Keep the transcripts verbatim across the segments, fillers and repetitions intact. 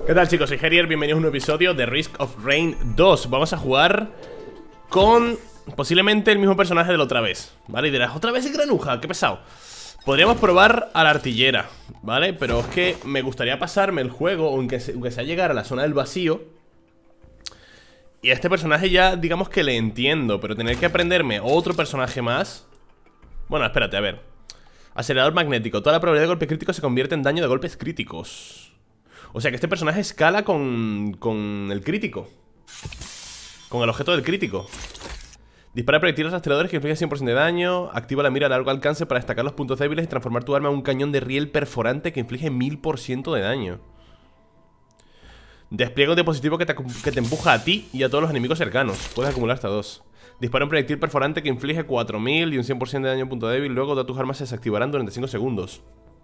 ¿Qué tal, chicos? Soy Herier, bienvenidos a un nuevo episodio de Risk of Rain dos. Vamos a jugar con posiblemente el mismo personaje de la otra vez, ¿vale? Y dirás, ¿otra vez el granuja? ¡Qué pesado! Podríamos probar a la artillera, ¿vale? Pero es que me gustaría pasarme el juego, aunque, se, aunque sea llegar a la zona del vacío. Y a este personaje ya, digamos que le entiendo, pero tener que aprenderme otro personaje más. Bueno, espérate, a ver. Acelerador magnético. Toda la probabilidad de golpe crítico se convierte en daño de golpes críticos. O sea que este personaje escala con, con el crítico, con el objeto del crítico. Dispara proyectiles aceleradores que infligen cien por ciento de daño. Activa la mira a largo alcance para destacar los puntos débiles y transformar tu arma en un cañón de riel perforante que inflige mil por ciento de daño. Despliega un dispositivo que te, que te empuja a ti y a todos los enemigos cercanos. Puedes acumular hasta dos. Dispara un proyectil perforante que inflige cuatro mil y un cien por ciento de daño en punto débil. Luego todas tus armas se desactivarán durante cinco segundos.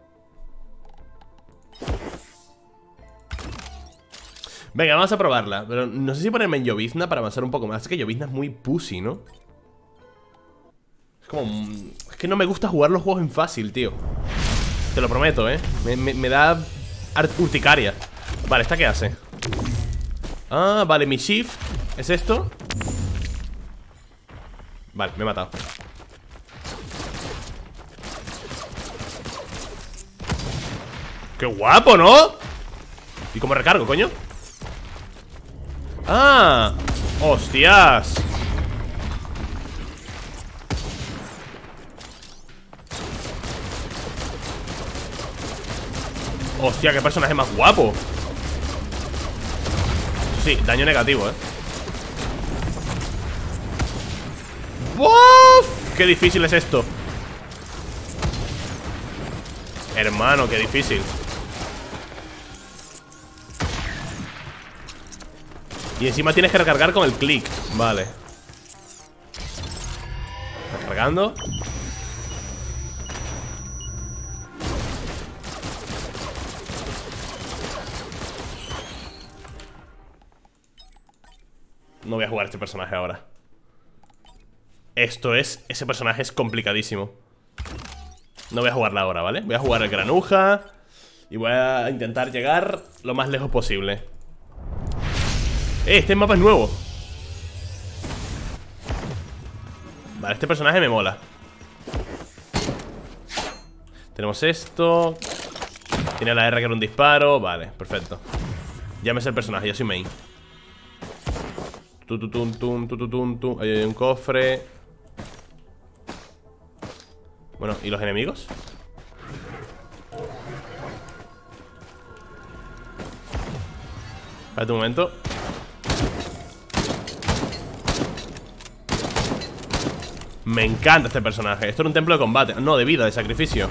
Venga, vamos a probarla. Pero no sé si ponerme en llovizna para avanzar un poco más. Es que llovizna es muy pussy, ¿no? Es como... Es que no me gusta jugar los juegos en fácil, tío. Te lo prometo, ¿eh? Me, me, me da urticaria. Vale, ¿esta qué hace? Ah, vale, mi shift es esto. Vale, me he matado. ¡Qué guapo!, ¿no? ¿Y cómo recargo, coño? ¡Ah! ¡Hostias! ¡Hostia, qué personaje más guapo! Sí, daño negativo, eh. ¡Uf! ¡Qué difícil es esto! Hermano, qué difícil. Y encima tienes que recargar con el clic. Vale. Recargando. No voy a jugar a este personaje ahora. Esto es... Ese personaje es complicadísimo. No voy a jugarla ahora, ¿vale? Voy a jugar el granuja y voy a intentar llegar lo más lejos posible. Eh, este mapa es nuevo. Vale, este personaje me mola. Tenemos esto. Tiene la R que era un disparo. Vale, perfecto. Ya me sé el personaje, ya soy main. Tu, tu, tum, tum, tu, tu, tum, tum. Ahí hay un cofre. Bueno, ¿y los enemigos? Espérate un momento. Me encanta este personaje. Esto era un templo de combate. No, de vida, de sacrificio.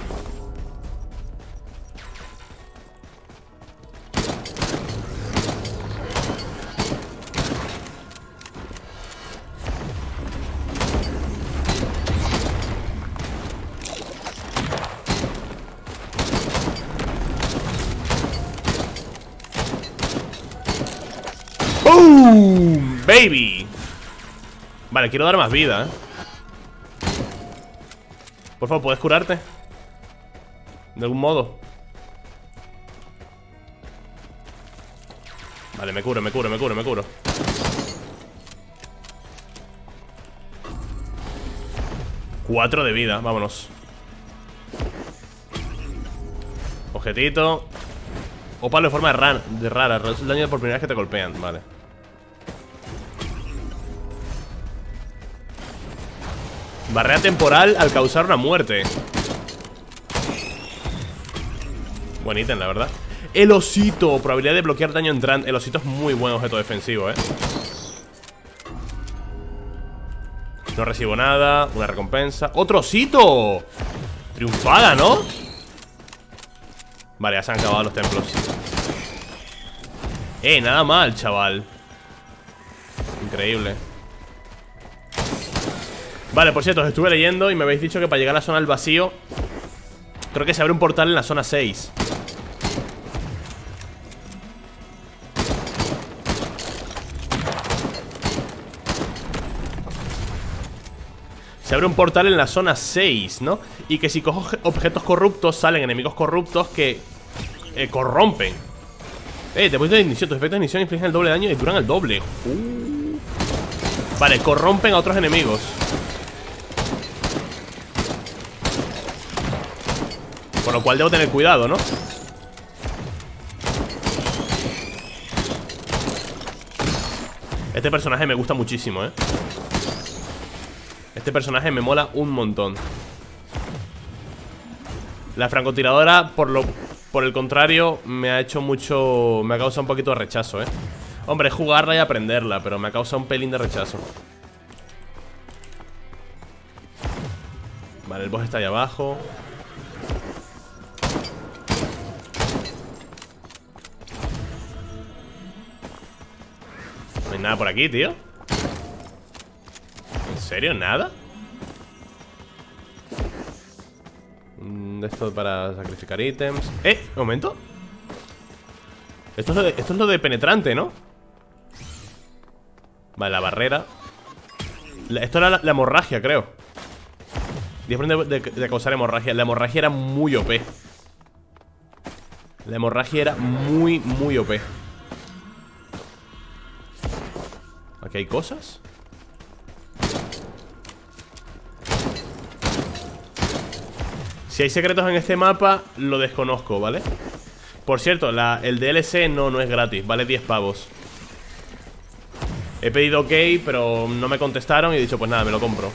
¡Boom! ¡Baby! Vale, quiero dar más vida, ¿eh? Por favor, ¿puedes curarte? De algún modo. Vale, me curo, me curo, me curo, me curo. Cuatro de vida, vámonos. Objetito. O palo de forma de, ran, de rara. Reduce el daño por primera vez que te golpean, vale. Barrera temporal al causar una muerte. Buen ítem, la verdad. El osito, probabilidad de bloquear daño entrante. El osito es muy buen objeto defensivo, eh. No recibo nada. Una recompensa. ¡Otro osito! Triunfada, ¿no? Vale, ya se han acabado los templos. Eh, nada mal, chaval. Increíble. Vale, por cierto, os estuve leyendo y me habéis dicho que para llegar a la zona del vacío creo que se abre un portal en la zona seis. Se abre un portal en la zona seis, ¿no? Y que si cojo objetos corruptos salen enemigos corruptos que eh, corrompen. Eh, después de inicio, tus efectos de inicio infligen el doble de daño y duran el doble. uh. Vale, corrompen a otros enemigos. Por lo cual debo tener cuidado, ¿no? Este personaje me gusta muchísimo, ¿eh? Este personaje me mola un montón. La francotiradora, por lo, por el contrario, me ha hecho mucho... Me ha causado un poquito de rechazo, ¿eh? Hombre, es jugarla y aprenderla, pero me ha causado un pelín de rechazo. Vale, el boss está ahí abajo. No hay nada por aquí, tío. ¿En serio? ¿Nada? Esto para sacrificar ítems. ¡Eh! ¿Un momento? Esto es, lo de, esto es lo de penetrante, ¿no? Vale, la barrera. la, Esto era la, la hemorragia, creo. diez por ciento de, de, de causar hemorragia. La hemorragia era muy O P. La hemorragia era muy, muy O P. Aquí hay cosas. Si hay secretos en este mapa, lo desconozco, ¿vale? Por cierto, la, el D L C no, no es gratis, vale diez pavos. He pedido ok, pero no me contestaron y he dicho, pues nada, me lo compro.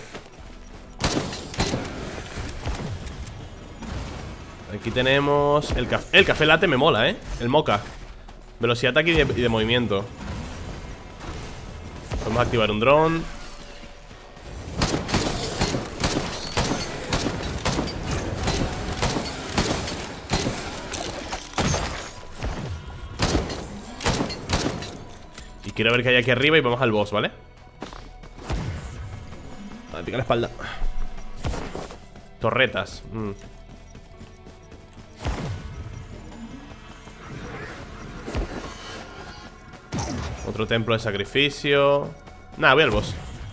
Aquí tenemos el café. El café latte me mola, ¿eh? El mocha. Velocidad de ataque y de, y de movimiento. Vamos a activar un dron. Y quiero ver qué hay aquí arriba y vamos al boss, ¿vale? Vale, pica la espalda. Torretas. mm. Otro templo de sacrificio. Nada, voy al boss.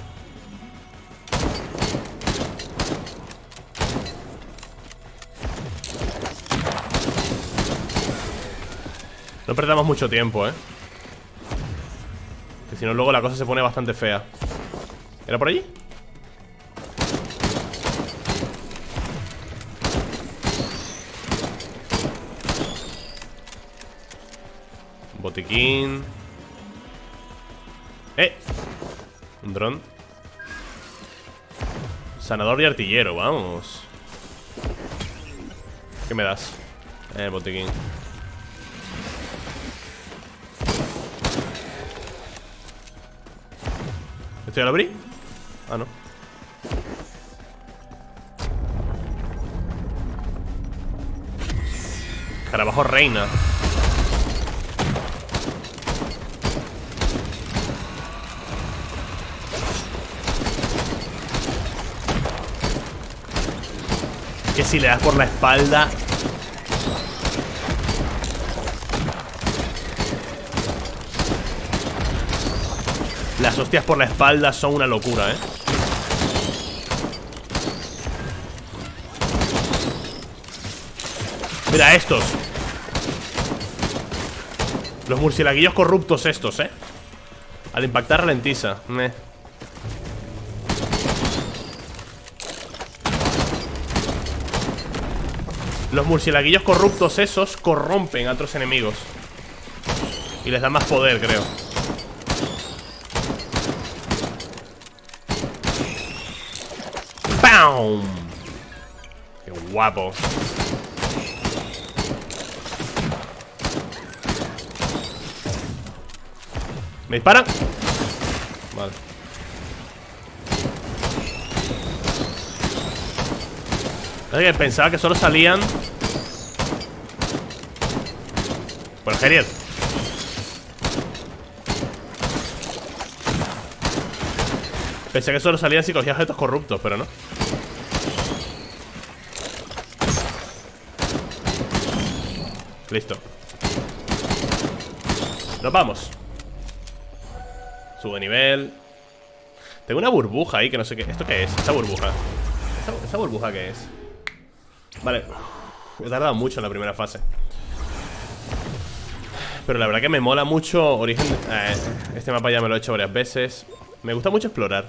No perdamos mucho tiempo, eh. Que si no luego la cosa se pone bastante fea. ¿Era por allí? Botiquín. ¡Eh! Un dron. Sanador y artillero, vamos. ¿Qué me das? Eh, botiquín. ¿Esto ya lo abrí? Ah, no. Carabajo reina. Que si le das por la espalda. Las hostias por la espalda son una locura, ¿eh? Mira estos. Los murcielaguillos corruptos estos, ¿eh? Al impactar ralentiza. Meh. Los murcielaguillos corruptos esos corrompen a otros enemigos y les dan más poder, creo. ¡Pam! ¡Qué guapo! ¿Me disparan? Vale. Es que pensaba que solo salían. Bueno, genial. Pensé que solo salían si cogía objetos corruptos, pero no. Listo. Nos vamos. Sube nivel. Tengo una burbuja ahí que no sé qué. ¿Esto qué es? Esta burbuja. ¿Esta, esta burbuja qué es? Vale. He tardado mucho en la primera fase. Pero la verdad que me mola mucho Origen. eh, Este mapa ya me lo he hecho varias veces. Me gusta mucho explorar.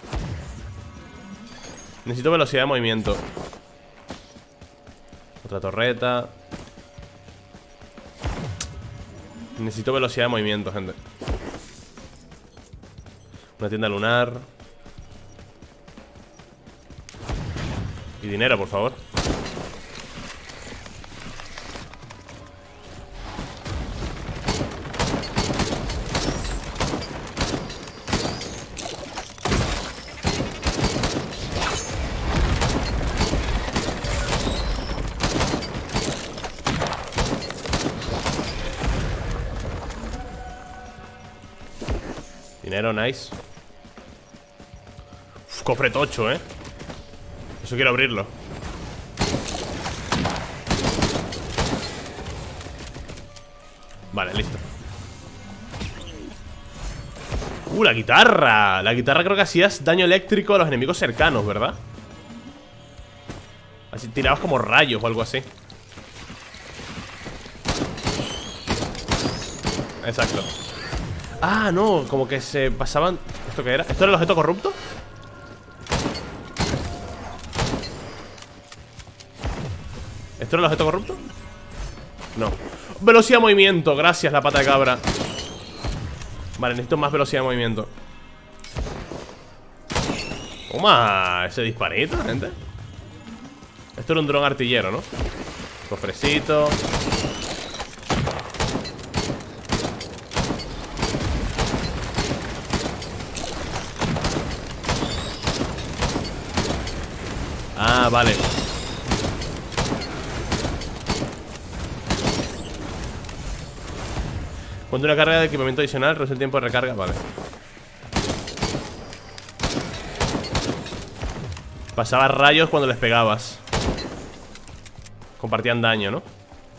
Necesito velocidad de movimiento. Otra torreta. Necesito velocidad de movimiento, gente. Una tienda lunar. Y dinero, por favor. Dinero, nice. Uf, cofre tocho, eh. Eso quiero abrirlo. Vale, listo. Uh, la guitarra. La guitarra creo que hacías daño eléctrico a los enemigos cercanos, ¿verdad? Así tirabas como rayos o algo así. Exacto. Ah, no, como que se pasaban. ¿Esto qué era? ¿Esto era el objeto corrupto? ¿Esto era el objeto corrupto? No. Velocidad de movimiento, gracias la pata de cabra. Vale, necesito más velocidad de movimiento. Toma, ese disparito, gente. Esto era un dron artillero, ¿no? Cofrecito. Ah, vale. Cuando una carga de equipamiento adicional, reduce el tiempo de recarga. Vale. Pasaba rayos cuando les pegabas. Compartían daño, ¿no?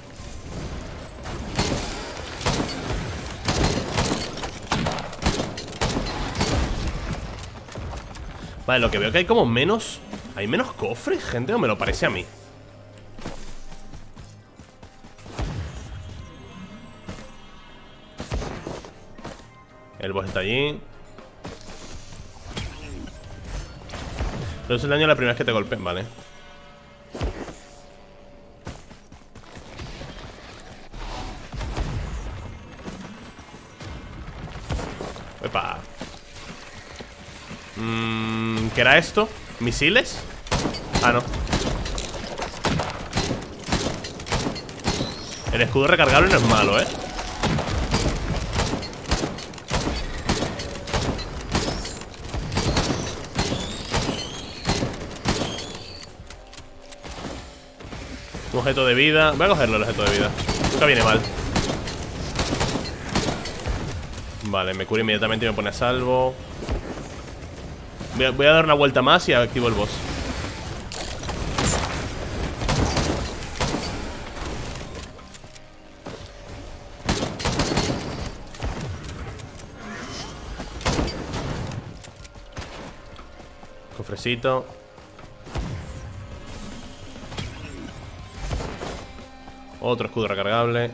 Vale, lo que veo que hay como menos... ¿Hay menos cofres, gente? ¿O me lo parece a mí? El boss está allí. Reduce el daño la primera vez que te golpeen, vale. Epa. Mmm, ¿qué era esto? ¿Misiles? Ah, no. El escudo recargable no es malo, ¿eh? Un objeto de vida. Voy a cogerlo, el objeto de vida. Nunca viene mal. Vale, me curo inmediatamente y me pone a salvo. Voy a, voy a dar una vuelta más y activo el boss. Cofrecito. Otro escudo recargable.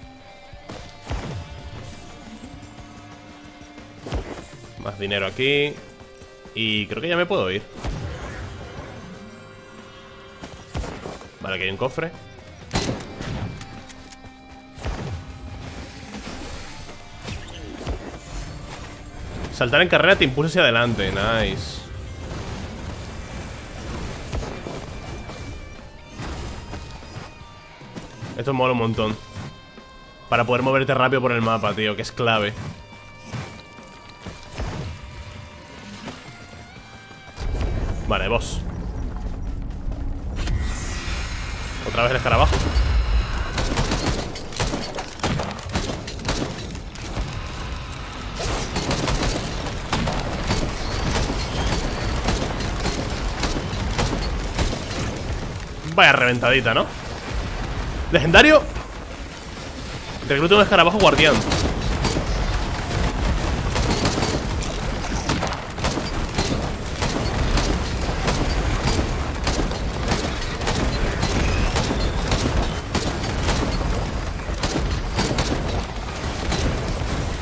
Más dinero aquí. Y creo que ya me puedo ir. Vale, aquí hay un cofre. Saltar en carrera te impulsa hacia adelante. Nice. Esto mola un montón. Para poder moverte rápido por el mapa, tío, que es clave. Vale, boss. Otra vez el escarabajo. Vaya reventadita, ¿no? Legendario. Recluta un escarabajo guardián.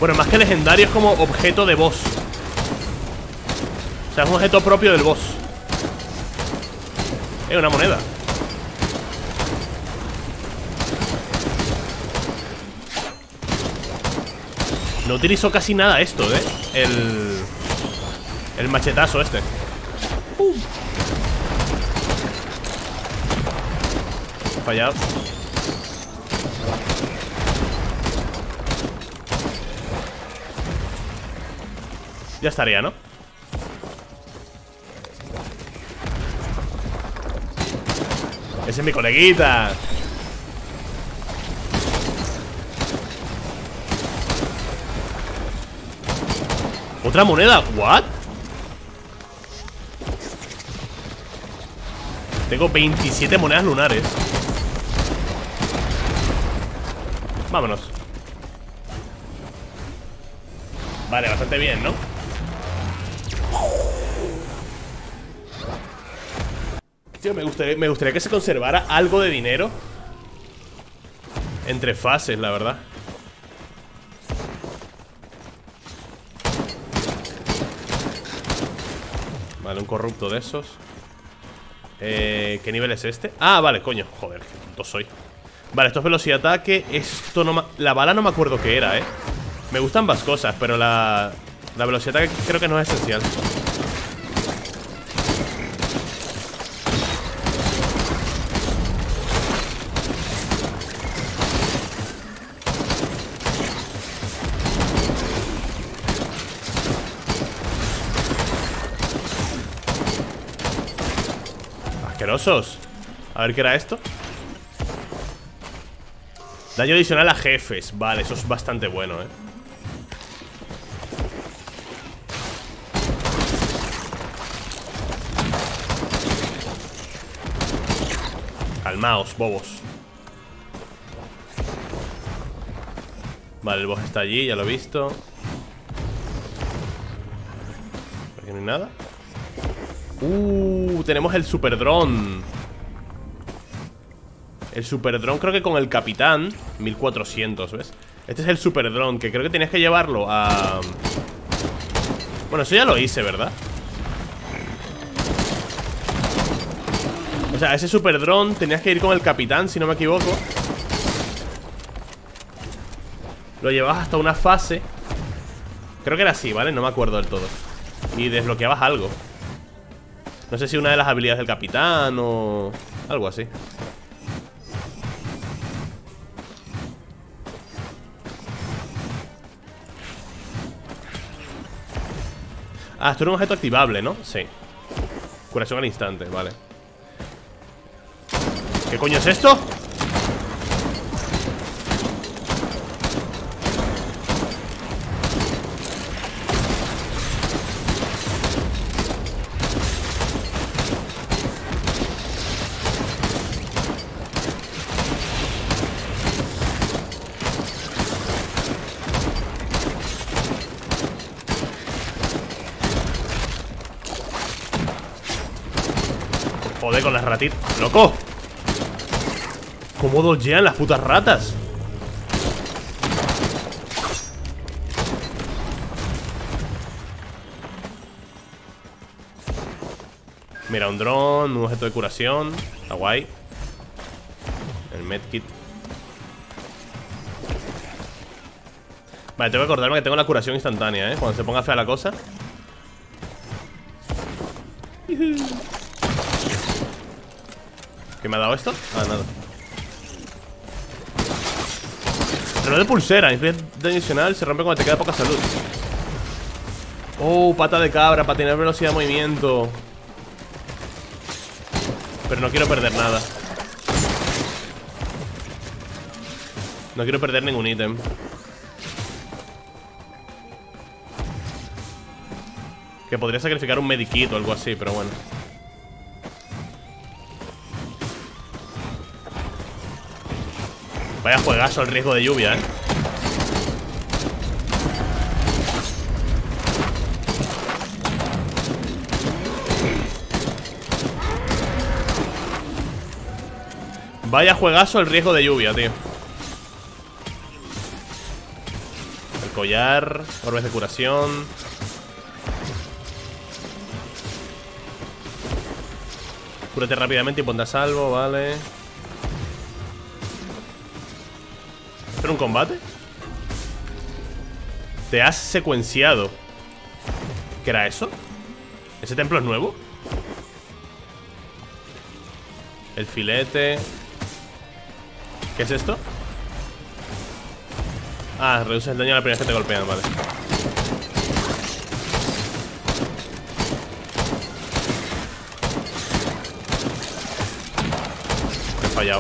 Pero más que legendario es como objeto de boss. O sea, es un objeto propio del boss. Es una moneda. No utilizo casi nada esto, ¿eh? El... El machetazo este. uh. Fallado. Ya estaría, ¿no? Ese es mi coleguita. ¿Otra moneda? ¿What? Tengo veintisiete monedas lunares. Vámonos. Vale, bastante bien, ¿no? Tío, me gustaría, me gustaría que se conservara algo de dinero entre fases, la verdad. Vale, un corrupto de esos. eh, ¿Qué nivel es este? Ah, vale, coño, joder, qué tonto soy. Vale, esto es velocidad de ataque. Esto no me... La bala no me acuerdo qué era, eh. Me gustan ambas cosas, pero la... La velocidad de ataque creo que no es esencial. Asquerosos. A ver qué era esto. Daño adicional a jefes. Vale, eso es bastante bueno, eh. Calmaos, bobos. Vale, el boss está allí, ya lo he visto. Por aquí no hay nada. Uh, tenemos el super dron. El super dron creo que con el capitán mil cuatrocientos, ¿ves? Este es el super dron, que creo que tenías que llevarlo a... Bueno, eso ya lo hice, ¿verdad? O sea, ese super dron tenías que ir con el capitán, si no me equivoco. Lo llevabas hasta una fase. Creo que era así, ¿vale? No me acuerdo del todo. Y desbloqueabas algo. No sé si una de las habilidades del capitán o... algo así. Ah, esto era un objeto activable, ¿no? Sí. Curación al instante, vale. ¿Qué coño es esto? Joder, con las ratitas. ¡Loco! ¿Cómo dodgean las putas ratas? Mira, un dron, un objeto de curación. Está guay. El medkit. Vale, tengo que acordarme que tengo la curación instantánea, ¿eh? Cuando se ponga fea la cosa. ¿Qué me ha dado esto? Ah, nada. Reloj de pulsera, inflige daño adicional, se rompe cuando te queda poca salud. Oh, pata de cabra, para tener velocidad de movimiento. Pero no quiero perder nada. No quiero perder ningún ítem. Que podría sacrificar un medikit o algo así, pero bueno. Vaya juegazo el riesgo de lluvia, eh. Vaya juegazo el riesgo de lluvia, tío. El collar, orbes de curación. Cúrate rápidamente y ponte a salvo, vale. ¿Esto era un combate? Te has secuenciado. ¿Qué era eso? ¿Ese templo es nuevo? El filete. ¿Qué es esto? Ah, reduce el daño a la primera vez que te golpean, vale. He fallado.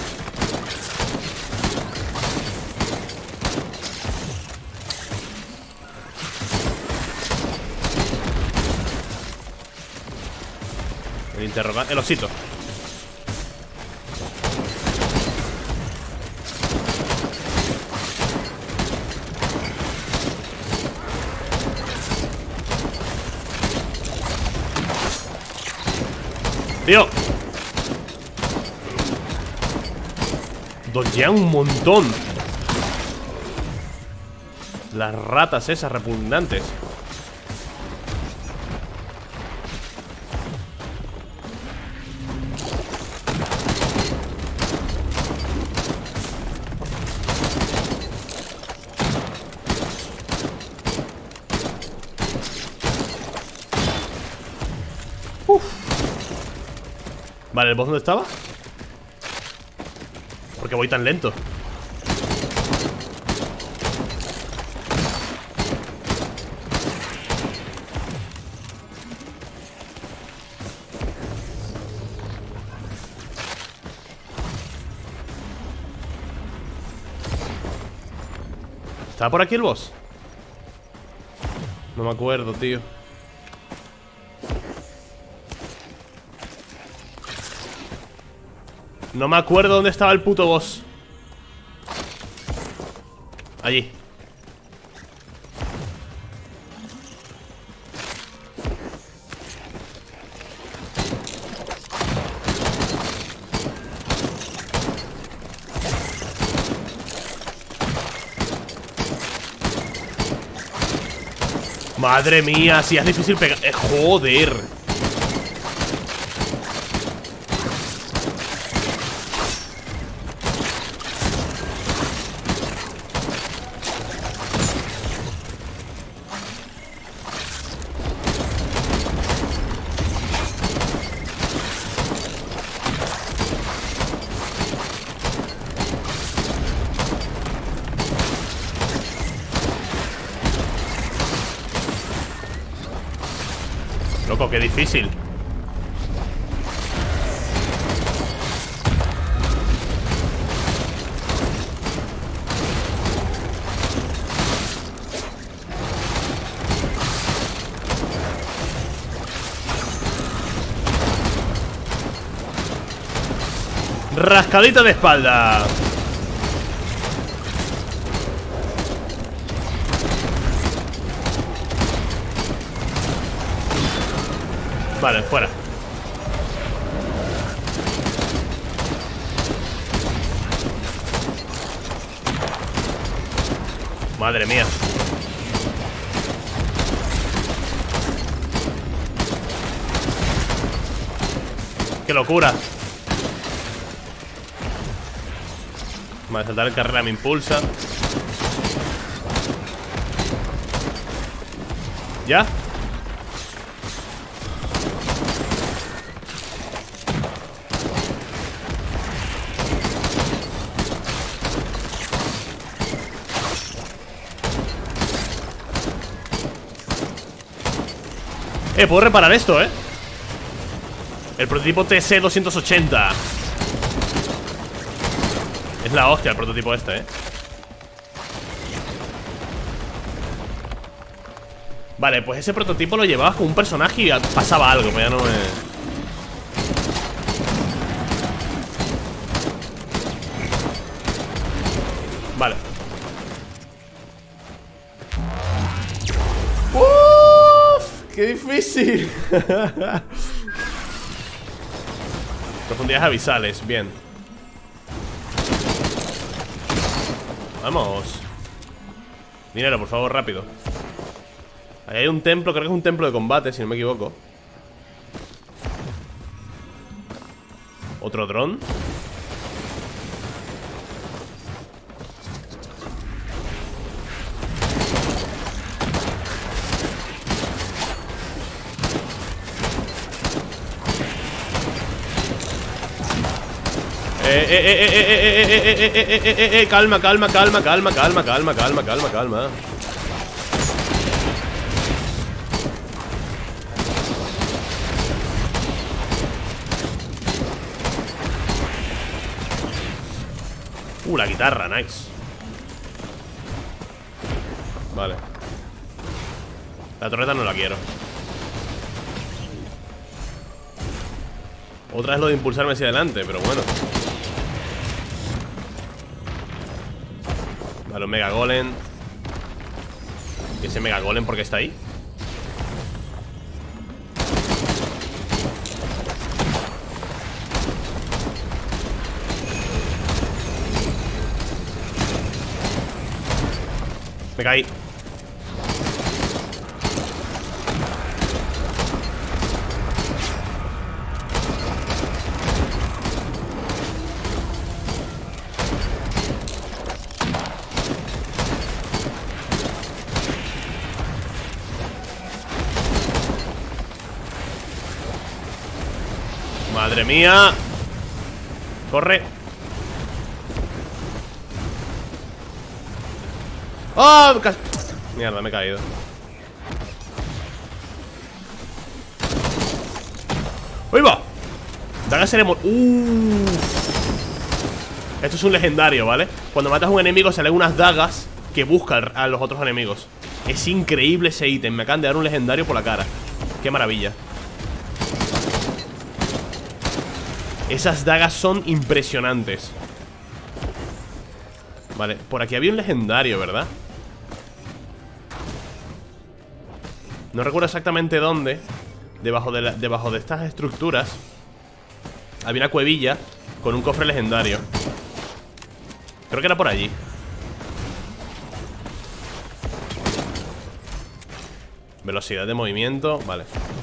El interrogante, el osito. Tío, dodgean un montón. Las ratas esas repugnantes. Uf. Vale, ¿el boss dónde estaba? ¿Por qué voy tan lento? ¿Estaba por aquí el boss? No me acuerdo, tío. No me acuerdo dónde estaba el puto boss. Allí. Madre mía, si es difícil pegar. Eh, joder. Loco, qué difícil. Rascadita de espalda. Vale, fuera. Madre mía. ¡Qué locura! Vale, saltar en carrera me impulsa. ¿Ya? Eh, puedo reparar esto, eh. El prototipo T C doscientos ochenta. Es la hostia el prototipo este, eh. Vale, pues ese prototipo lo llevabas con un personaje y pasaba algo, pero ya no me... Vale. ¡Uf! ¡Qué difícil! Profundidades abisales, bien. Vamos. Dinero, por favor, rápido. Ahí hay un templo, creo que es un templo de combate, si no me equivoco. Otro dron. Eh, eh, eh, eh, eh, eh, eh, eh, eh, eh, eh, eh, eh, calma, calma, calma, calma, calma, calma, calma, calma, calma. Uh, la guitarra, nice. Vale. La torreta no la quiero. Otra es lo de impulsarme hacia adelante, pero bueno. Vale, un Mega Golem. ¿Y ese Mega Golem por qué está ahí? Me caí. Madre mía. Corre. ¡Oh! Mierda, me he caído. ¡Uy, va! Daga seremos... ¡Uh! Esto es un legendario, ¿vale? Cuando matas a un enemigo salen unas dagas que buscan a los otros enemigos. Es increíble ese ítem. Me acaban de dar un legendario por la cara. ¡Qué maravilla! Esas dagas son impresionantes. Vale, por aquí había un legendario, ¿verdad? No recuerdo exactamente dónde. Debajo de, la, debajo de estas estructuras había una cuevilla con un cofre legendario. Creo que era por allí. Velocidad de movimiento, vale.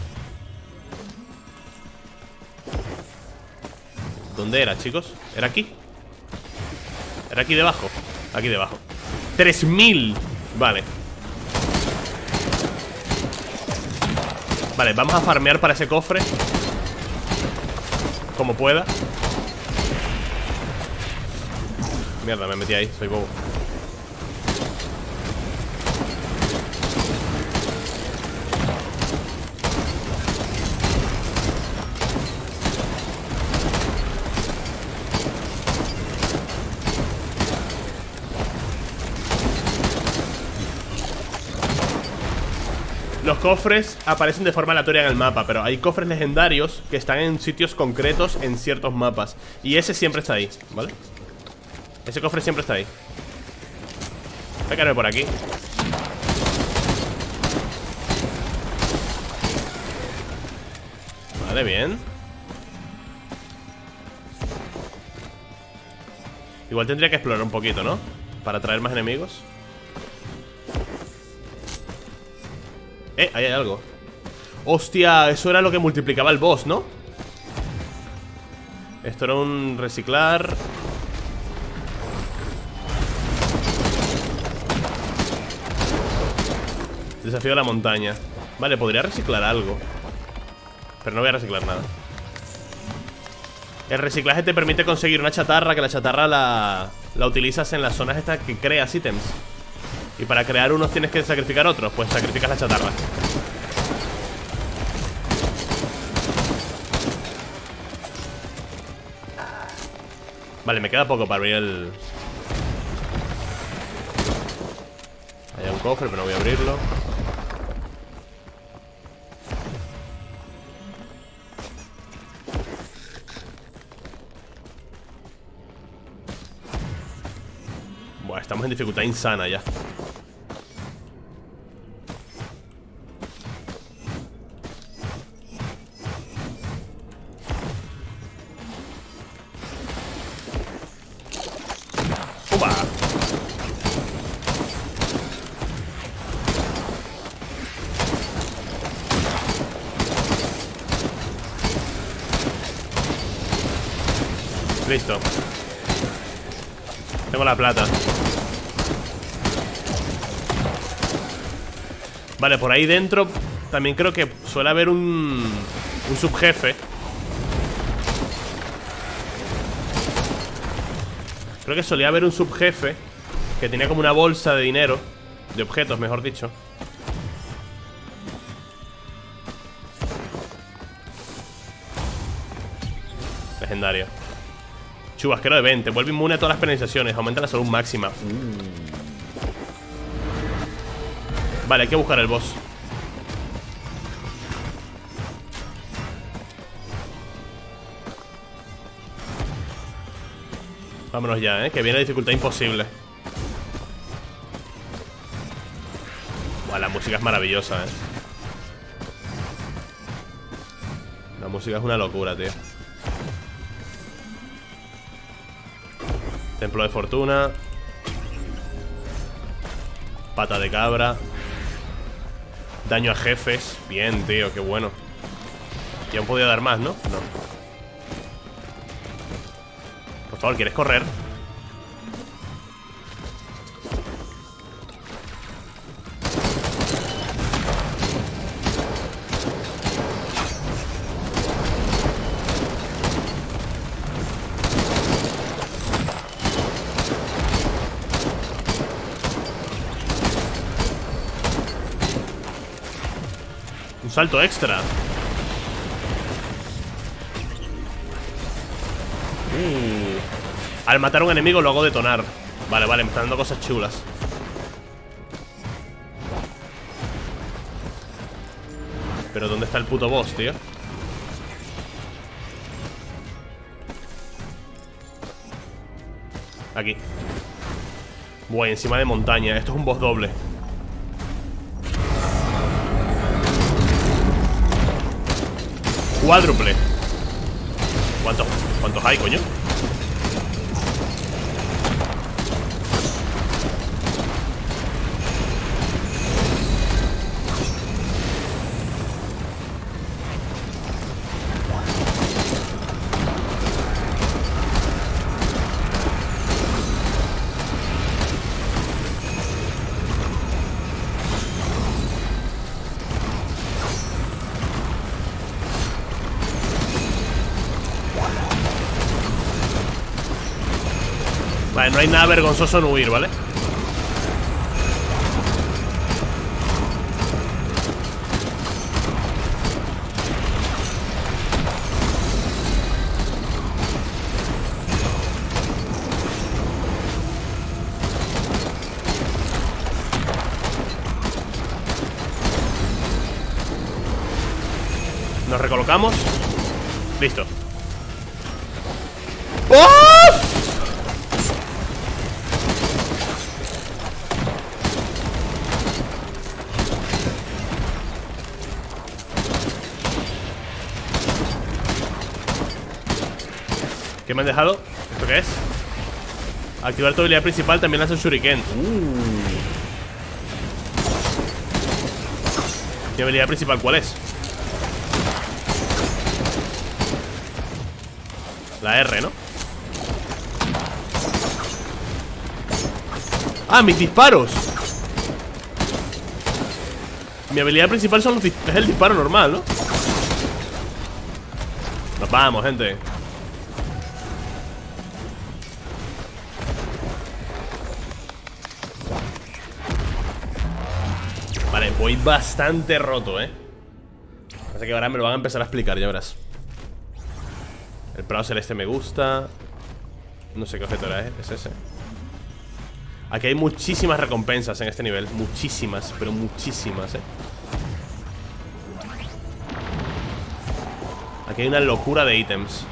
¿Dónde era, chicos? ¿Era aquí? ¿Era aquí debajo? Aquí debajo. ¡tres mil! Vale. Vale, vamos a farmear para ese cofre como pueda. Mierda, me metí ahí, soy bobo. Los cofres aparecen de forma aleatoria en el mapa, pero hay cofres legendarios que están en sitios concretos en ciertos mapas. Y ese siempre está ahí, ¿vale? Ese cofre siempre está ahí. Voy a quedarme por aquí. Vale, bien. Igual tendría que explorar un poquito, ¿no? Para traer más enemigos. Eh, ahí hay algo. Hostia, eso era lo que multiplicaba el boss, ¿no? Esto era un reciclar. Desafío de la montaña. Vale, podría reciclar algo, pero no voy a reciclar nada. El reciclaje te permite conseguir una chatarra, que la chatarra la, la utilizas en las zonas estas que creas ítems. Y para crear unos tienes que sacrificar otros. Pues sacrificas la chatarra. Vale, me queda poco para abrir el... Hay un cofre, pero no voy a abrirlo. Buah, estamos en dificultad insana ya. Listo. Tengo la plata. Vale, por ahí dentro también creo que suele haber un, un subjefe. Creo que solía haber un subjefe que tenía como una bolsa de dinero, de objetos, mejor dicho. Legendario. Chubasquero de veinte. Vuelve inmune a todas las penalizaciones. Aumenta la salud máxima. uh. Vale, hay que buscar el boss. Vámonos ya, eh, que viene dificultad imposible. Buah, la música es maravillosa, eh. La música es una locura, tío. Templo de fortuna. Pata de cabra. Daño a jefes. Bien, tío, qué bueno. Ya han podido dar más, ¿no? No. Por favor, ¿quieres correr? Un salto extra. Uh. Al matar a un enemigo lo hago detonar. Vale, vale, me están dando cosas chulas. Pero ¿dónde está el puto boss, tío? Aquí. Buah, encima de montaña. Esto es un boss doble. Cuádruple. ¿Cuántos, cuántos hay, coño? Vale, no hay nada vergonzoso en huir, ¿vale? Nos recolocamos. Listo. ¡Oh! ¿Qué me han dejado? ¿Esto qué es? Activar tu habilidad principal también lanza un shuriken. uh. ¿Mi habilidad principal cuál es? La R, ¿no? ¡Ah, mis disparos! Mi habilidad principal son los es el disparo normal, ¿no? Nos vamos, gente. Vale, voy bastante roto, ¿eh? Así que ahora me lo van a empezar a explicar, ya verás. El prado celeste me gusta. No sé qué objeto era, ¿eh? Es ese. Aquí hay muchísimas recompensas en este nivel. Muchísimas, pero muchísimas, ¿eh? Aquí hay una locura de ítems.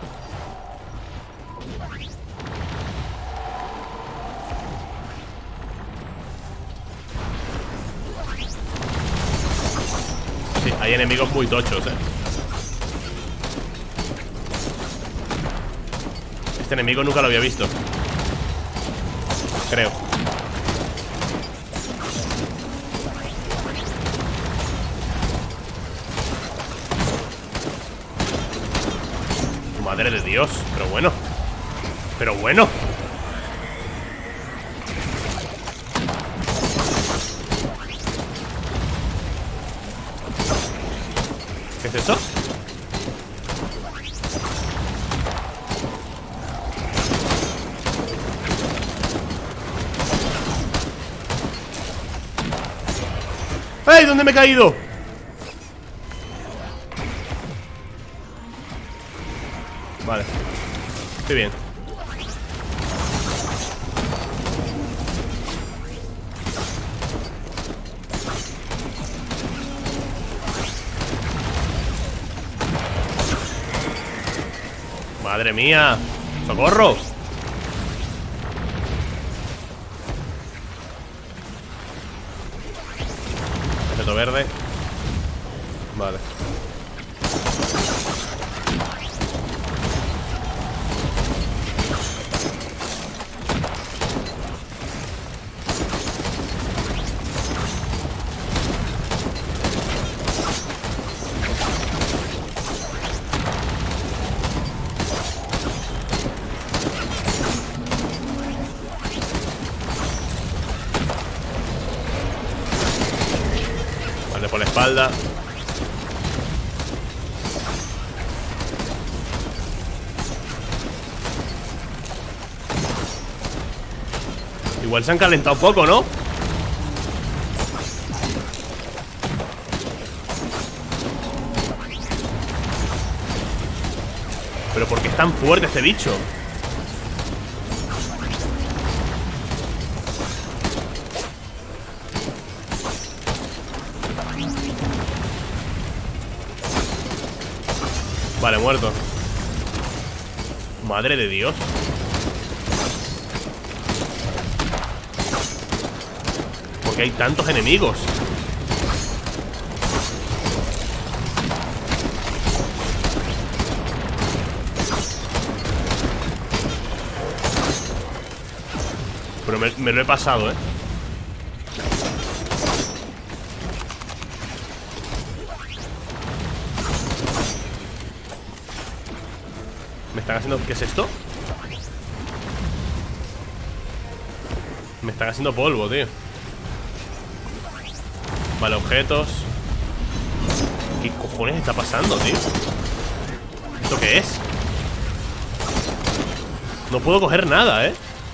Sí, hay enemigos muy tochos, ¿eh? Este enemigo nunca lo había visto. Creo. Madre de Dios, pero bueno. Pero bueno. ¿Qué es eso? ¡Ey! ¿Dónde me he caído? Vale. Estoy bien. Madre mía. ¡Socorro! Objeto verde. Vale. Vale, por la espalda. Igual se han calentado un poco, ¿no? Pero ¿por qué es tan fuerte este bicho? Vale, muerto. Madre de Dios. ¿Por qué hay tantos enemigos? Pero me, me lo he pasado, ¿eh? Me están haciendo... ¿Qué es esto? Me están haciendo polvo, tío. Vale, objetos. ¿Qué cojones está pasando, tío? ¿Esto qué es? No puedo coger nada, ¿eh?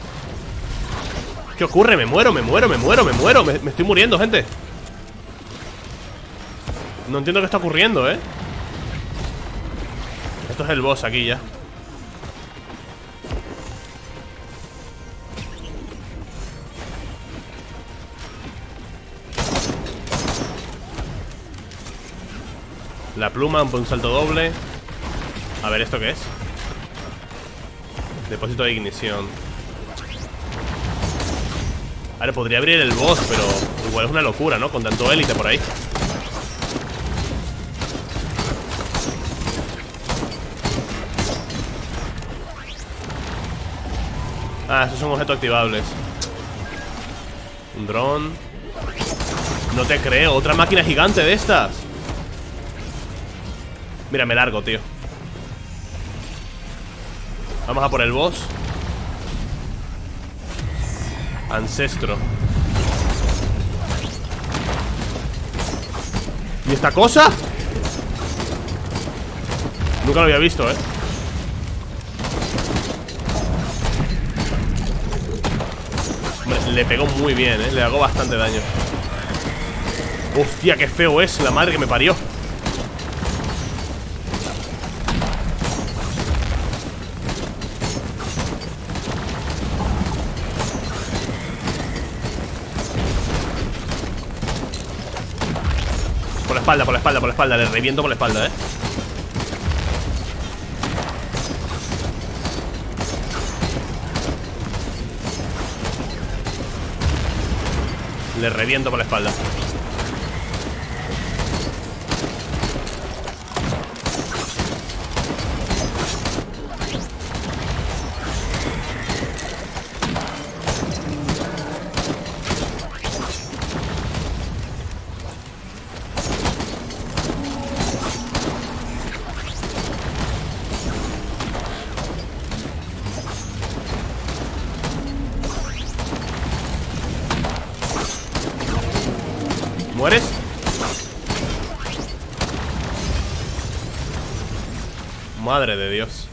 ¿Qué ocurre? Me muero, me muero, me muero, me muero. Me, me estoy muriendo, gente. No entiendo qué está ocurriendo, ¿eh? Esto es el boss aquí ya. La pluma, un salto doble. A ver, ¿esto qué es? Depósito de ignición. A ver, podría abrir el boss, pero igual es una locura, ¿no? Con tanto élite por ahí. Ah, estos son objetos activables. Un dron. No te creo, otra máquina gigante de estas. Mira, me largo, tío. Vamos a por el boss. Ancestro. ¿Y esta cosa? Nunca lo había visto, eh. Hombre, le pegó muy bien, eh. Le hago bastante daño. Hostia, qué feo es, la madre que me parió. Por la espalda, por la espalda, por la espalda. Le reviento por la espalda, eh. Le reviento por la espalda. Madre de Dios.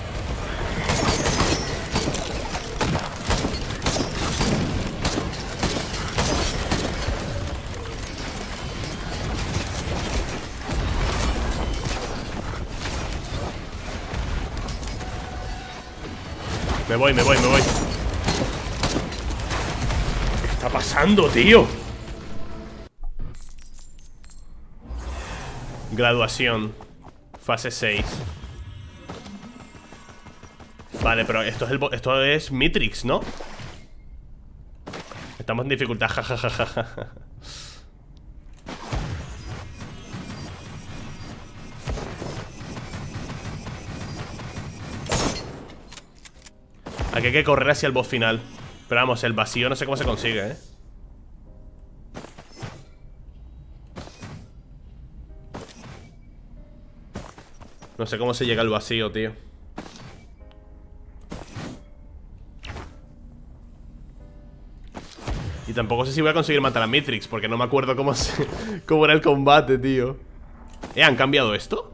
Me voy, me voy, me voy. ¿Qué está pasando, tío? Graduación. Fase seis. Vale, pero esto es, el, esto es Mitrix, ¿no? Estamos en dificultad, jajajaja. Aquí hay que correr hacia el boss final. Pero vamos, el vacío no sé cómo se consigue, ¿eh? No sé cómo se llega al vacío, tío. Y tampoco sé si voy a conseguir matar a Mitrix, porque no me acuerdo cómo, se, cómo era el combate, tío. ¿Eh? ¿Han cambiado esto?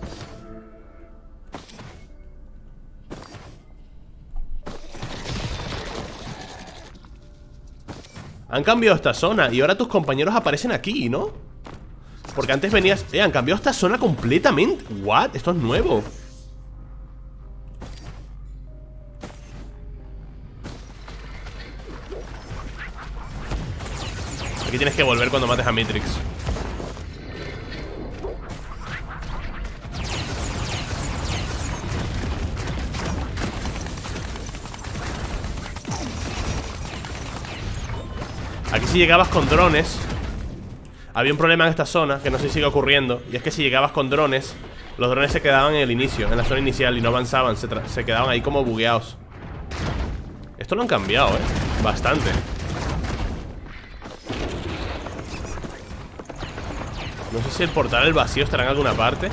Han cambiado esta zona y ahora tus compañeros aparecen aquí, ¿no? Porque antes venías... Eh, han cambiado esta zona completamente. ¿What? Esto es nuevo. Aquí tienes que volver cuando mates a Mitrix. Aquí si llegabas con drones, había un problema en esta zona que no sé si sigue ocurriendo. Y es que si llegabas con drones, los drones se quedaban en el inicio, en la zona inicial, y no avanzaban, se, se quedaban ahí como bugueados. Esto lo han cambiado, eh, bastante. No sé si el portal del vacío estará en alguna parte.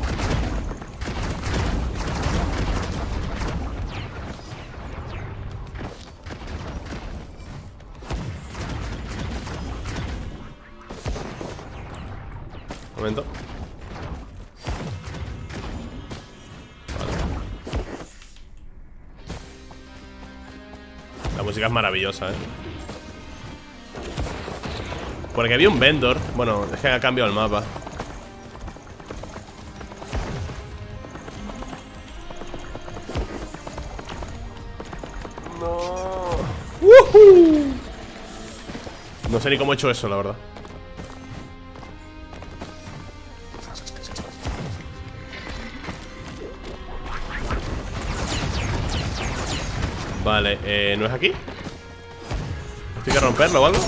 Un momento. Vale. La música es maravillosa, eh. Porque había un vendor. Bueno, es que ha cambiado el mapa. No. ¡Woohoo! No sé ni cómo he hecho eso, la verdad. Vale, eh, ¿no es aquí? ¿Estoy que romperlo o algo?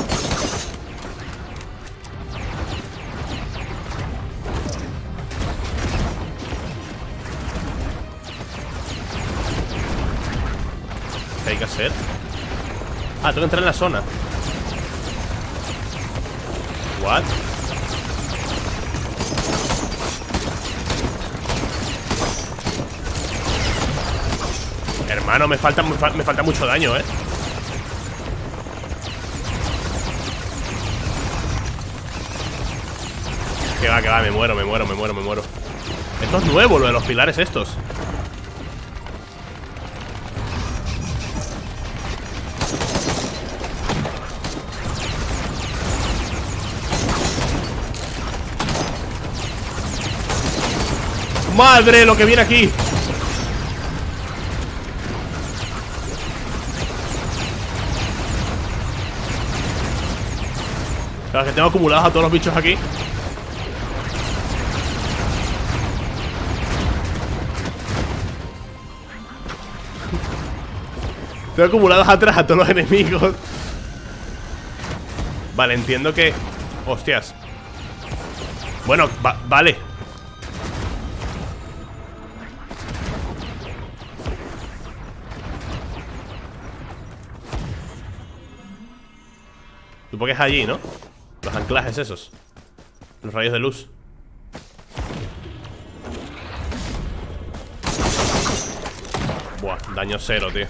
¿Qué hay que hacer? Ah, tengo que entrar en la zona. What? Hermano, me falta, me, fa me falta mucho daño, eh. Que va, que va, me muero, me muero, me muero, me muero. Esto es nuevo, lo de los pilares estos. ¡Madre, lo que viene aquí! Claro, que tengo acumulados a todos los bichos aquí. Tengo acumulados atrás a todos los enemigos. Vale, entiendo que... Hostias. Bueno, va vale. Supongo que es allí, ¿no? Los anclajes esos. Los rayos de luz. Buah, daño cero, tío.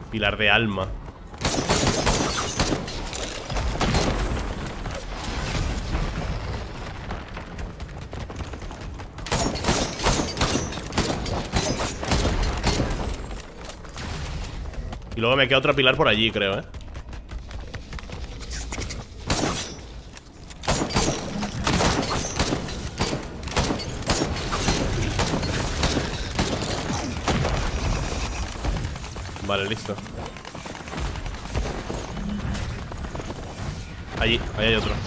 Pilar de alma. Y luego me queda otra pilar por allí, creo, ¿eh? Vale, listo. Allí, ahí hay otro.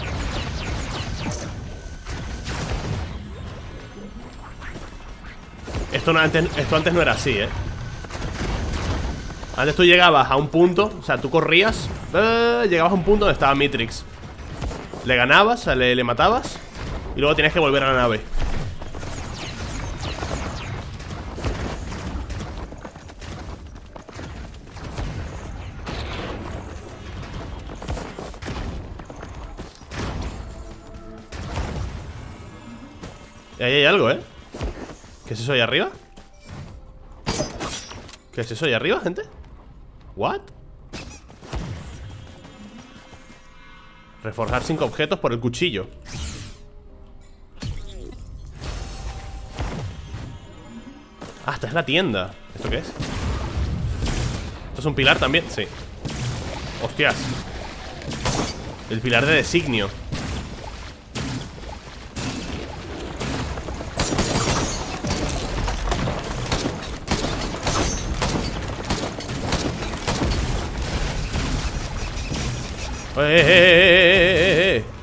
Esto, no, antes, esto antes no era así, ¿eh? Antes tú llegabas a un punto, o sea, tú corrías, eh, llegabas a un punto donde estaba Mitrix. Le ganabas, le, le matabas y luego tienes que volver a la nave. Y ahí hay algo, ¿eh? ¿Qué es eso ahí arriba? ¿Qué es eso ahí arriba, gente? ¿What? Reforjar cinco objetos por el cuchillo. Ah, esta es la tienda. ¿Esto qué es? ¿Esto es un pilar también? Sí. Hostias. El pilar de designio. ¡Eh, eh, eh, eh, eh!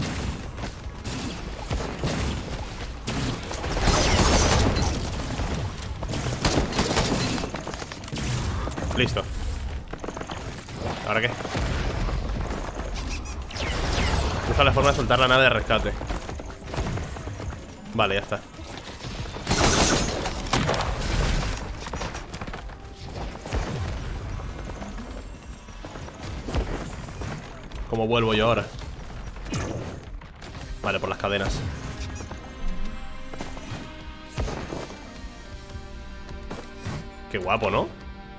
Listo. ¿Ahora qué? Busca la forma de soltar la nave de rescate. Vale, ya está. ¿Cómo vuelvo yo ahora? Vale, por las cadenas. Qué guapo, ¿no?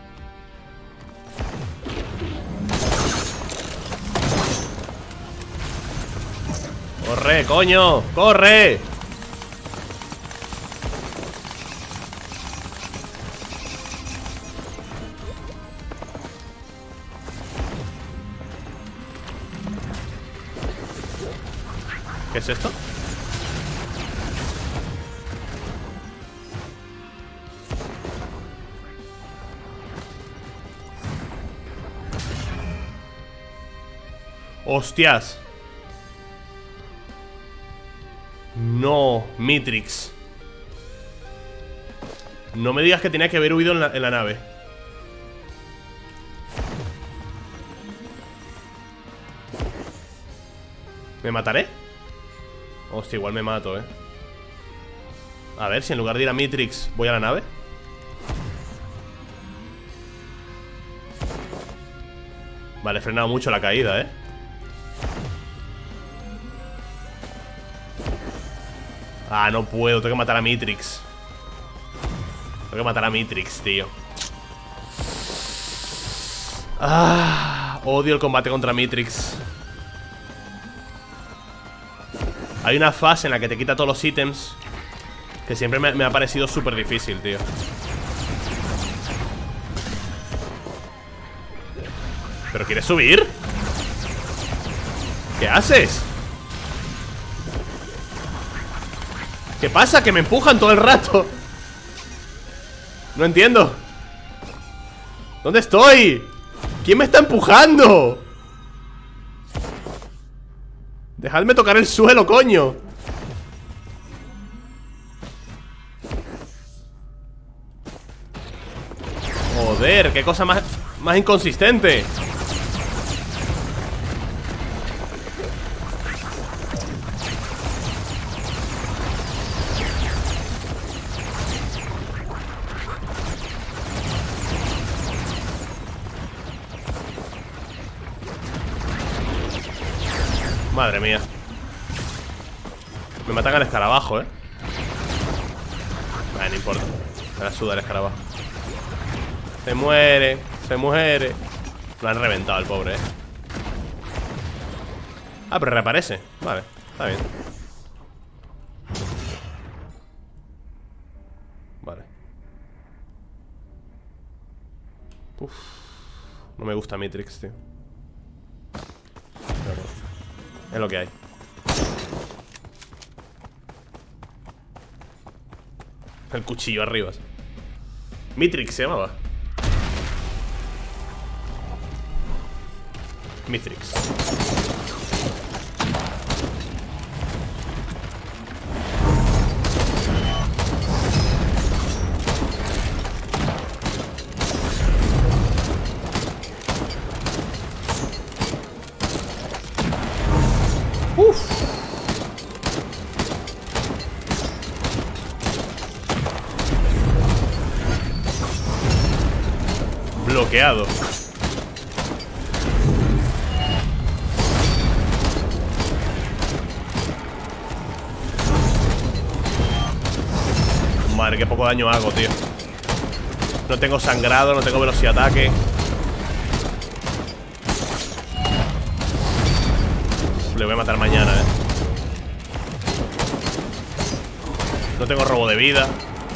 ¡Corre, coño! ¡Corre! ¿Qué es esto? ¡Hostias! No, Mitrix. No me digas que tenía que haber huido en la, en la nave. ¿Me mataré? Hostia, igual me mato, eh. A ver, si en lugar de ir a Mitrix voy a la nave. Vale, he frenado mucho la caída, eh. Ah, no puedo, tengo que matar a Mitrix. Tengo que matar a Mitrix, tío. Ah, odio el combate contra Mitrix. Hay una fase en la que te quita todos los ítems que siempre me, me ha parecido súper difícil, tío. ¿Pero quieres subir? ¿Qué haces? ¿Qué pasa? Que me empujan todo el rato. No entiendo. ¿Dónde estoy? ¿Quién me está empujando? Dejadme tocar el suelo, coño. Joder, qué cosa más, más inconsistente. Madre mía. Me matan al escarabajo, eh. Vale, no importa. Me la suda el escarabajo. Se muere, Se muere. Lo han reventado el pobre, eh. Ah, pero reaparece. Vale, está bien. Vale. Uf. No me gusta Mitrix, tío. Pero es lo que hay. El cuchillo arriba. Mitrix se llamaba. Mitrix. Uf. Bloqueado. Madre, qué poco daño hago, tío. No tengo sangrado, no tengo velocidad de ataque. Le voy a matar mañana, eh. No tengo robo de vida.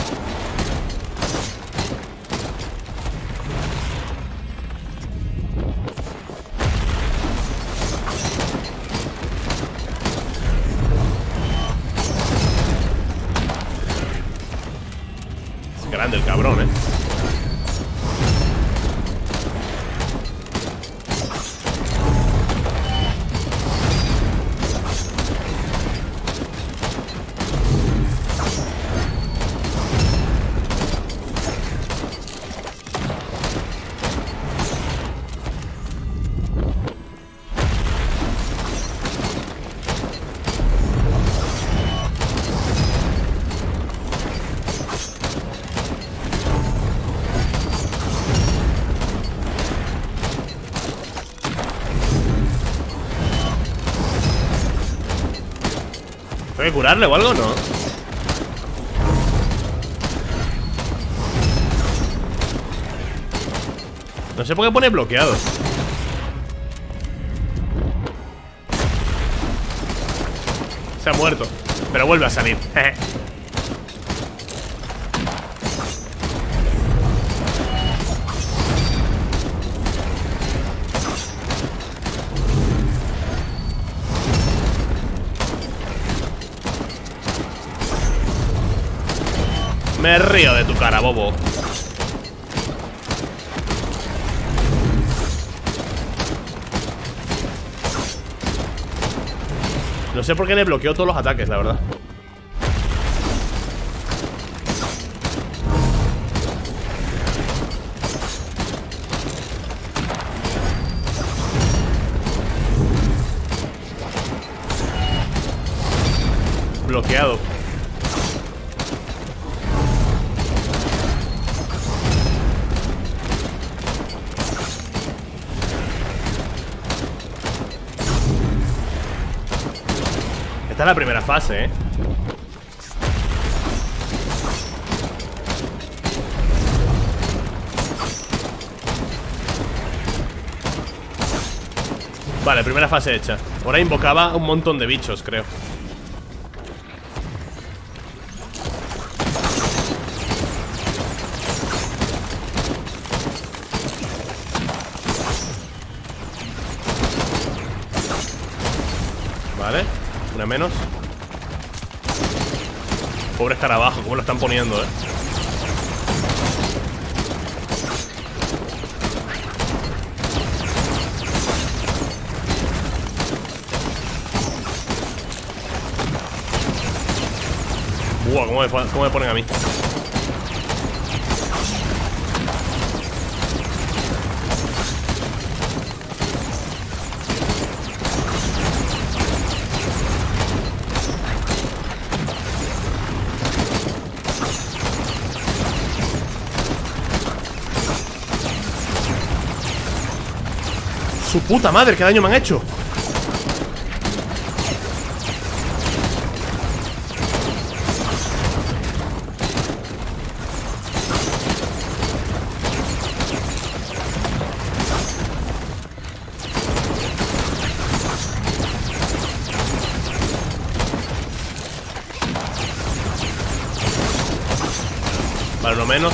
Es grande el cabrón, eh. ¿Tengo que curarle o algo? No. No sé por qué pone bloqueado. Se ha muerto, pero vuelve a salir. Me río de tu cara, bobo. No sé por qué le bloqueó todos los ataques, la verdad. Bloqueado. Esta es la primera fase, ¿eh? Vale, primera fase hecha. Ahora invocaba un montón de bichos, creo. Vale, una menos. Pobre escarabajo, cómo lo están poniendo, eh. Buah, cómo me, cómo me ponen a mí. Su puta madre, qué daño me han hecho. menos.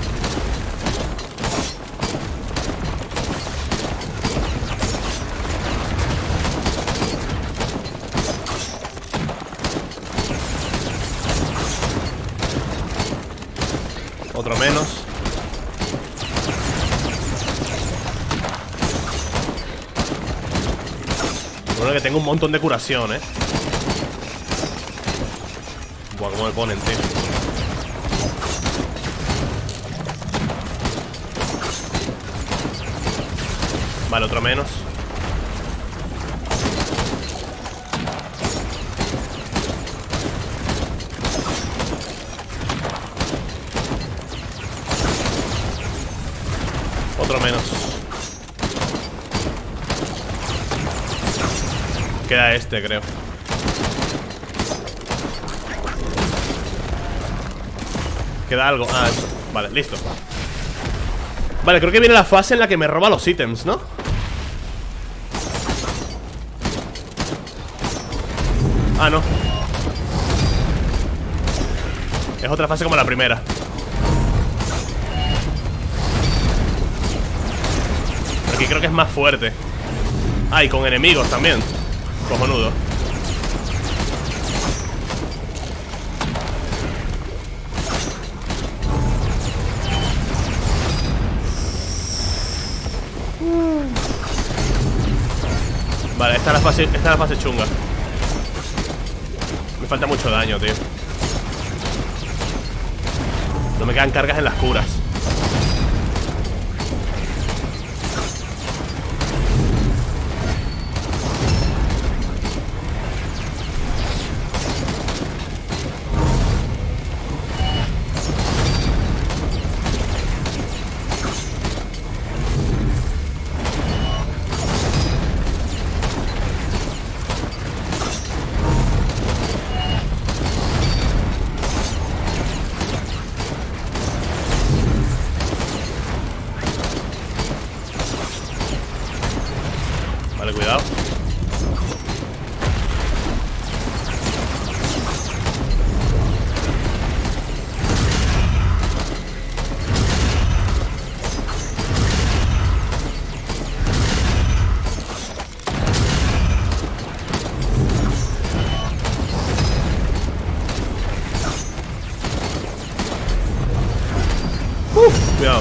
Otro menos. Bueno, que tengo un montón de curación, eh. Buah, cómo me ponen, tío. Vale, otro menos. Otro menos. Queda este, creo. Queda algo. Ah, eso. Vale, listo. Vale, creo que viene la fase en la que me roba los ítems, ¿no? Ah, no. Es otra fase como la primera. Pero aquí creo que es más fuerte. Ah, y con enemigos también. Cojonudo. Vale, esta es la fase, esta es la fase chunga. Me falta mucho daño, tío. No me quedan cargas en las curas. Vale, cuidado. Uf, cuidado.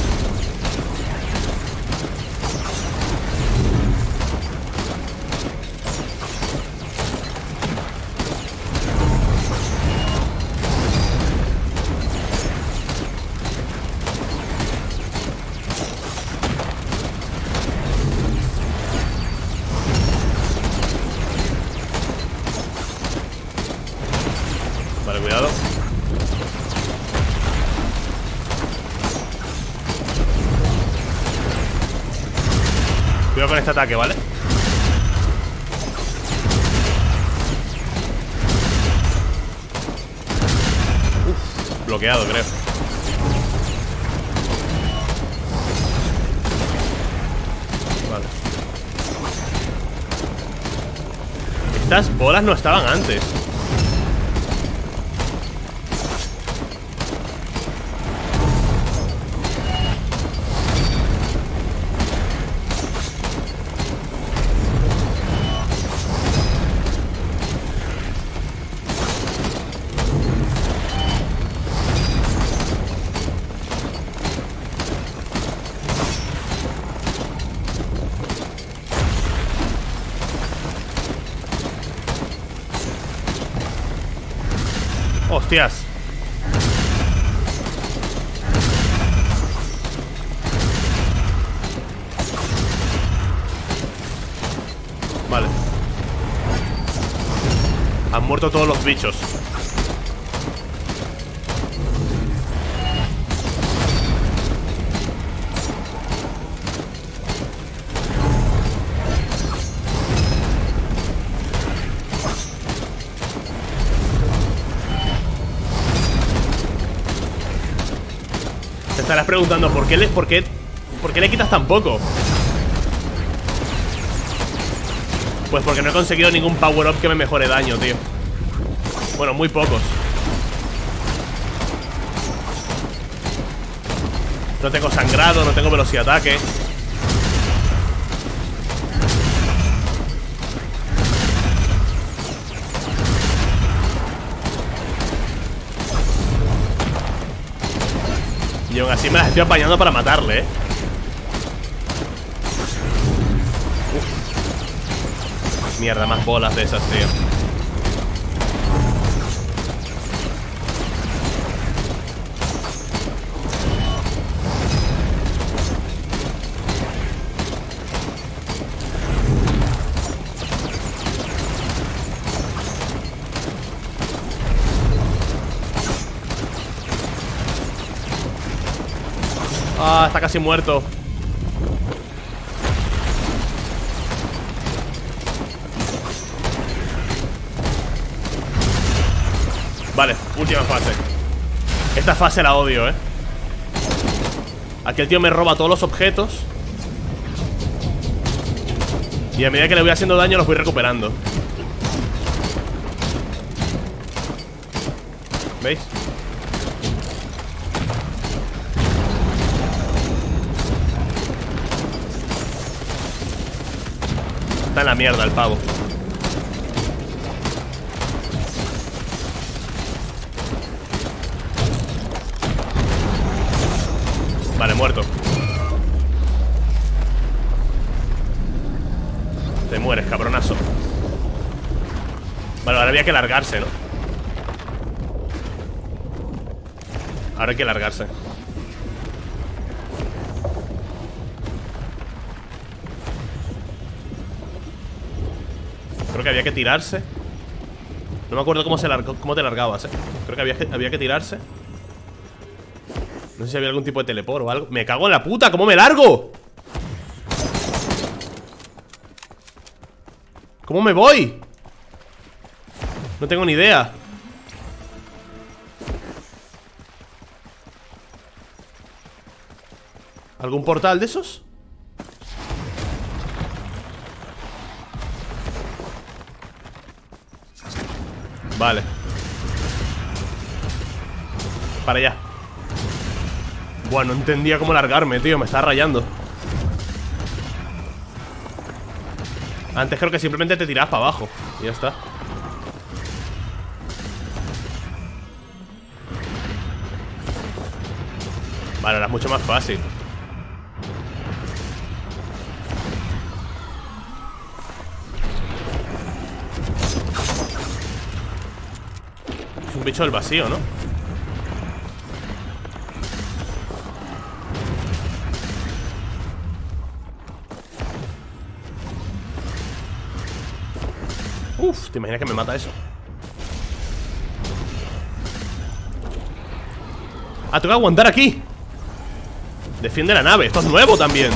Vale, cuidado. Cuidado con este ataque, ¿vale? Uf, bloqueado, creo. Vale. Estas bolas no estaban antes. Hostias. Vale. Han muerto todos los bichos. Te estarás preguntando ¿por qué le, por qué, por qué le quitas tan poco? Pues porque no he conseguido ningún power up que me mejore daño, tío. Bueno, muy pocos. No tengo sangrado, no tengo velocidad de ataque. Y aún así me las estoy apañando para matarle, ¿eh? Uf. Mierda, más bolas de esas, tío. Ah, está casi muerto. Vale, última fase. Esta fase la odio, eh. Aquí el tío me roba todos los objetos. Y a medida que le voy haciendo daño los voy recuperando. ¿Veis? Está en la mierda el pavo. Vale, muerto. Te mueres, cabronazo. Vale, ahora había que largarse, ¿no? Ahora hay que largarse. Creo que había que tirarse. No me acuerdo cómo, se largó, cómo te largabas, eh. Creo que había, que había que tirarse. No sé si había algún tipo de teleport o algo. ¡Me cago en la puta! ¿Cómo me largo? ¿Cómo me voy? No tengo ni idea. ¿Algún portal de esos? Vale. Para allá. Buah, no entendía cómo largarme, tío. Me estaba rayando. Antes creo que simplemente te tirabas para abajo y ya está. Vale, ahora es mucho más fácil. Es un bicho del vacío, ¿no? Uf, ¿te imaginas que me mata eso? Ah, tengo que aguantar aquí. Defiende la nave, esto es nuevo también.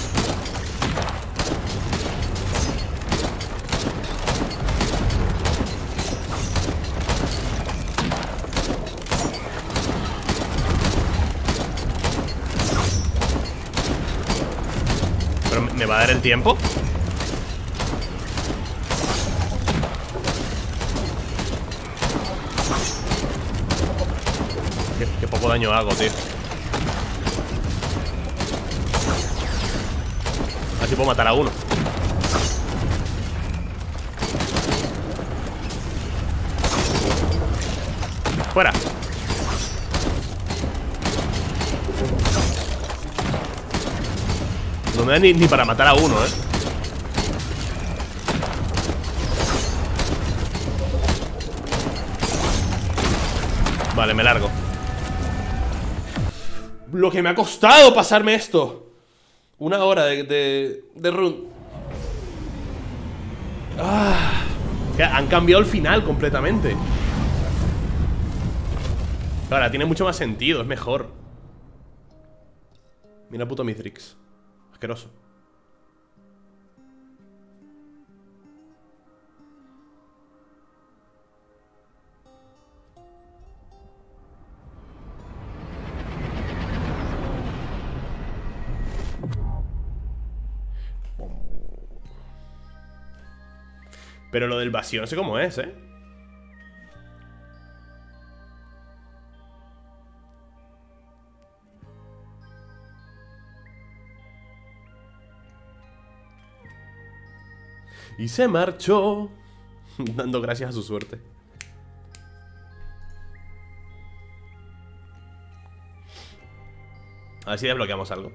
¿Pero me va a dar el tiempo? Qué, qué poco daño hago, tío. Así puedo matar a uno. Fuera. No me da ni, ni para matar a uno, eh. Vale, me largo. Lo que me ha costado pasarme esto. Una hora de, de, de run. Ah, que han cambiado el final completamente. Ahora tiene mucho más sentido, es mejor. Mira puto Mithrix. Asqueroso. Pero lo del vacío no sé cómo es, ¿eh? Y se marchó, dando gracias a su suerte. A ver si desbloqueamos algo.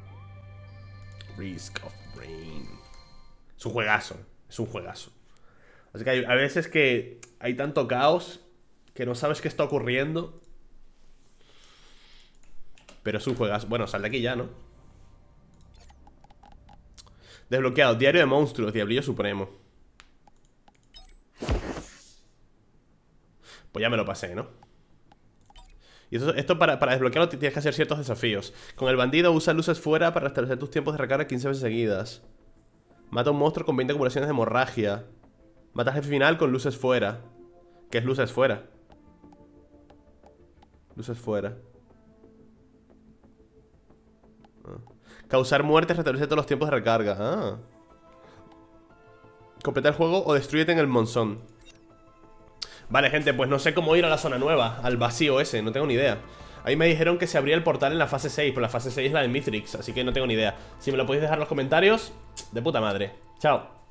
Risk of Rain. Es un juegazo. Es un juegazo. Así que hay a veces que hay tanto caos que no sabes qué está ocurriendo. Pero es un juegazo. Bueno, sal de aquí ya, ¿no? Desbloqueado. Diario de monstruos. Diablillo supremo. Pues ya me lo pasé, ¿no? Y esto, esto para, para desbloquearlo tienes que hacer ciertos desafíos. Con el bandido usa luces fuera para restablecer tus tiempos de recarga quince veces seguidas. Mata a un monstruo con veinte acumulaciones de hemorragia. Mata al jefe final con luces fuera. ¿Qué es luces fuera? Luces fuera. Ah. Causar muertes, restablecer todos los tiempos de recarga. Ah. Completa el juego o destrúyete en el monzón. Vale, gente, pues no sé cómo ir a la zona nueva, al vacío ese, no tengo ni idea. Ahí me dijeron que se abría el portal en la fase seis, pero la fase seis es la de Mithrix, así que no tengo ni idea. Si me lo podéis dejar en los comentarios, de puta madre. Chao.